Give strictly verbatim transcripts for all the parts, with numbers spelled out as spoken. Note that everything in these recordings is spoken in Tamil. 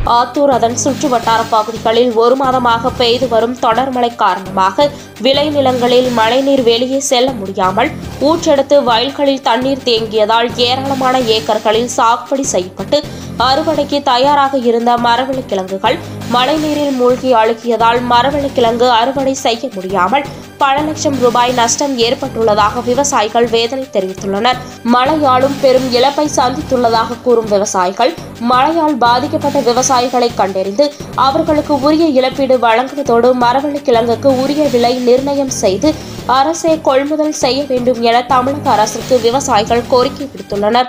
ஆத்தூர் அதன் சுற்றுவட்டார பகுதிகளில் ஒரு மாதமாக பெய்து வரும் தொடர் மழை காரணமாக விளைநிலங்களில் மழைநீர் வெளியே செல்ல முடியாமல் ஊற்றெடுத்து வயல்களில் தண்ணீர் தேங்கியதால் ஏராளமான ஏக்கர்களில் சாகுபடி செய்யப்பட்டு அறுவடைக்கு தயாராக இருந்த மரவள்ளிக்கிழங்குகள் மழைநீரில் மூழ்கி அழுகியதால் மரவள்ளிக்கிழங்கு அறுவடை செய்ய முடியாமல் பல லட்சம் ரூபாய் நஷ்டம் ஏற்பட்டுள்ளதாக விவசாயிகள் வேதனை தெரிவித்துள்ளனர். மழையாலும் பெரும் இழப்பை சந்தித்துள்ளதாக கூறும் விவசாயிகள் மழையால் பாதிக்கப்பட்ட விவசாயிகளை கண்டறிந்து அவர்களுக்கு உரிய இழப்பீடு வழங்குவதோடு மரவள்ளிக்கிழங்குக்கு உரிய விலை நிர்ணயம் செய்து அரசே கொள்முதல் செய்ய வேண்டும் என தமிழக அரசுக்கு விவசாயிகள் கோரிக்கை விடுத்துள்ளனர்.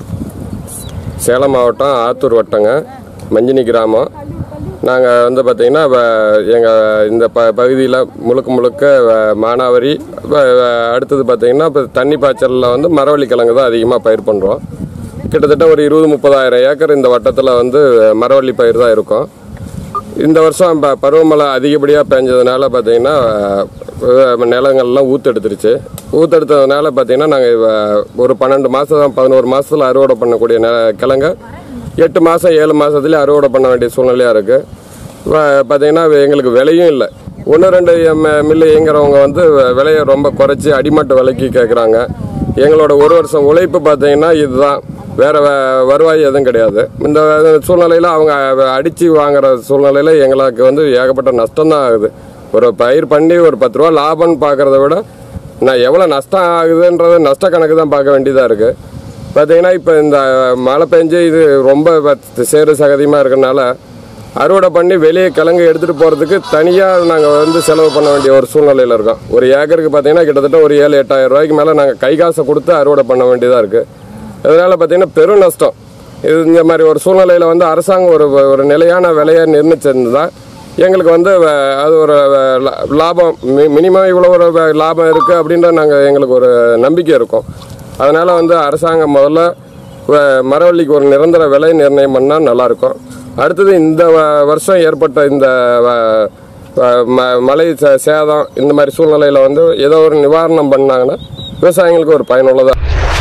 சேலம் மாவட்டம் ஆத்தூர் வட்டங்க மஞ்சினி கிராமம். நாங்கள் வந்து பார்த்திங்கன்னா எங்கள் இந்த ப பகுதியில் முழுக்க முழுக்க மானாவரி, அடுத்தது பார்த்திங்கன்னா இப்போ தண்ணி பாய்ச்சலில் வந்து மரவள்ளிக்கிழங்கு தான் அதிகமாக பயிர் பண்ணுறோம். கிட்டத்தட்ட ஒரு இருபது முப்பதாயிரம் ஏக்கர் இந்த வட்டத்தில் வந்து மரவள்ளி பயிர் தான் இருக்கும். இந்த வருஷம் ப பருவமழை அதிகப்படியாக பெஞ்சதுனால பார்த்திங்கன்னா நிலங்கள்லாம் ஊற்றெடுத்துருச்சு. ஊற்றெடுத்ததுனால பார்த்திங்கன்னா நாங்கள் ஒரு பன்னெண்டு மாதம் பதினோரு மாதத்தில் அறுவடை பண்ணக்கூடிய நெ கிழங்க எட்டு மாதம் ஏழு மாதத்துலேயே அறுவடை பண்ண வேண்டிய சூழ்நிலையாக இருக்குது. பார்த்திங்கன்னா எங்களுக்கு விலையும் இல்லை. ஒன்று ரெண்டு மில்லு இயங்குறவங்க வந்து விலையை ரொம்ப குறைச்சி அடிமட்ட விலைக்கு கேட்குறாங்க. எங்களோட ஒரு வருஷம் உழைப்பு பார்த்திங்கன்னா இதுதான், வேறு வருவாய் எதுவும் கிடையாது. இந்த சூழ்நிலையில் அவங்க அடித்து வாங்குகிற சூழ்நிலையில் எங்களுக்கு வந்து ஏகப்பட்ட நஷ்டம்தான் ஆகுது. ஒரு பயிர் பண்ணி ஒரு பத்து ரூபா லாபம்னு பார்க்குறத விட நான் எவ்வளோ நஷ்டம் ஆகுதுன்றது நஷ்ட கணக்கு தான் பார்க்க வேண்டியதாக இருக்குது. பார்த்திங்கன்னா இப்போ இந்த மழை பெஞ்சு இது ரொம்ப சேறு சகதியமாக இருக்கிறனால அறுவடை பண்ணி வெளியே கிழங்கு எடுத்துகிட்டு போகிறதுக்கு தனியாக நாங்கள் வந்து செலவு பண்ண வேண்டிய ஒரு சூழ்நிலையில் இருக்கோம். ஒரு ஏக்கருக்கு பார்த்திங்கன்னா கிட்டத்தட்ட ஒரு ஏழு எட்டாயிரம் ரூபாய்க்கு மேலே நாங்கள் கை காசை கொடுத்து அறுவடை பண்ண வேண்டியதாக இருக்குது. இதனால் பார்த்திங்கன்னா பெரும் நஷ்டம். இது இந்த மாதிரி ஒரு சூழ்நிலையில் வந்து அரசாங்கம் ஒரு ஒரு நிலையான விலையை நிர்ணயிச்சிருந்தால் எங்களுக்கு வந்து அது ஒரு லாபம், மினிமம் இவ்வளோ ஒரு லாபம் இருக்குது அப்படின்ற நாங்கள் எங்களுக்கு ஒரு நம்பிக்கை இருக்கும். அதனால் வந்து அரசாங்கம் முதல்ல மரவள்ளிக்கு ஒரு நிரந்தர விலை நிர்ணயம் பண்ணால் நல்லாயிருக்கும். அடுத்தது இந்த வருஷம் ஏற்பட்ட இந்த மழை சேதம் இந்த மாதிரி சூழ்நிலையில் வந்து ஏதோ ஒரு நிவாரணம் பண்ணாங்கன்னா விவசாயிகளுக்கு ஒரு பயனுள்ளதாக.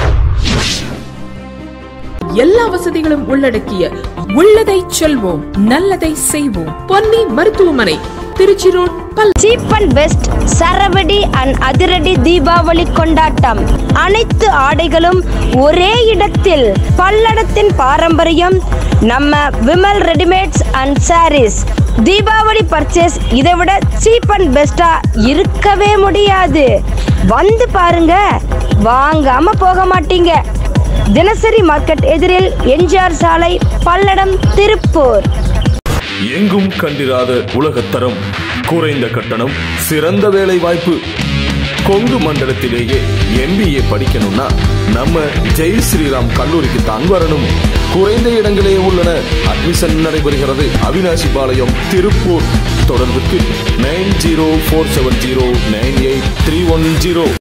எல்லா வசதிகளும் உள்ளடக்கிய உள்ளதை செல்வோம் நல்லதை செய்வோம் பொன்னி மருத்துவமனை, Tiruchi road. Cheap and best சரவடி அண்ட் அதிரடி தீபாவளி கொண்டாட்டம். அனைத்து ஆடைகளும் ஒரே இடத்தில். பல்லடத்தின் பாரம்பரியம் நம்ம Vimal readymades and sarees. Deepavali purchase இதை விட சீப் அண்ட் பெஸ்டா இருக்கவே முடியாது. வந்து பாருங்க, வாங்காம போக மாட்டீங்க. தினசரி மார்க்கெட் எதிரில் எம்ஜிஆர் சாலை, பல்லடம், திருப்பூர். எங்கும் கண்டிராத உலகத்தரம், குறைந்த கட்டணம், சிறந்த வேலை வாய்ப்பு. கொங்கு மண்டலத்திலேயே எம்பிஏ படிக்கணும்னா நம்ம ஜெய் ஸ்ரீராம் கல்லூரிக்கு தான் வரணும். குறைந்த இடங்களே உள்ளன. அட்மிஷன் நடைபெறுகிறது அவினாசி பாளையம், திருப்பூர். தொடர்புக்கு nine zero four seven zero nine eight three one zero.